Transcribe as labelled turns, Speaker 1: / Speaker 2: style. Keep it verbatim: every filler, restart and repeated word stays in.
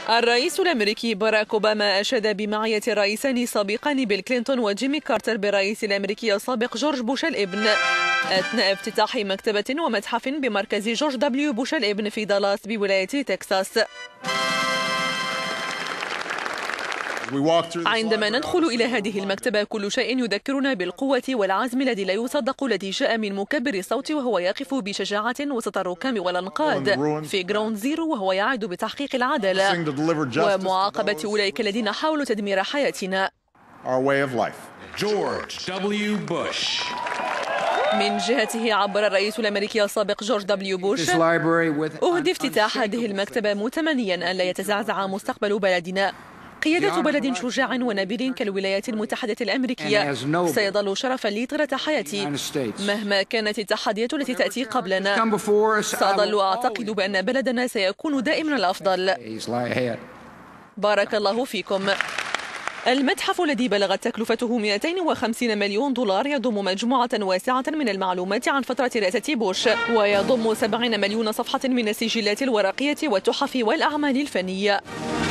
Speaker 1: الرئيس الأمريكي باراك أوباما أشاد بمعية الرئيسين السابقان بيل كلينتون وجيمي كارتر بالرئيس الأمريكي السابق جورج بوش الابن أثناء افتتاح مكتبة ومتحف بمركز جورج دبليو بوش الابن في دالاس بولاية تكساس. عندما ندخل إلى هذه المكتبة كل شيء يذكرنا بالقوة والعزم الذي لا يصدق الذي جاء من مكبر الصوت وهو يقف بشجاعة وسط الركام والأنقاض في جراوند زيرو وهو يعد بتحقيق العدالة ومعاقبة أولئك الذين حاولوا تدمير حياتنا.
Speaker 2: جورج دبليو بوش.
Speaker 1: من جهته عبر الرئيس الأمريكي السابق جورج دبليو بوش: أهدي افتتاح هذه المكتبة متمنيا أن لا يتزعزع مستقبل بلدنا. قيادة بلد شجاع ونبيل كالولايات المتحدة الأمريكية سيظل شرفا لي طيلة حياتي مهما كانت التحديات التي تأتي قبلنا. سأظل أعتقد بأن بلدنا سيكون دائما الأفضل. بارك الله فيكم. المتحف الذي بلغت تكلفته مئتين وخمسين مليون دولار يضم مجموعة واسعة من المعلومات عن فترة رئاسة بوش ويضم سبعين مليون صفحة من السجلات الورقية والتحف والأعمال الفنية.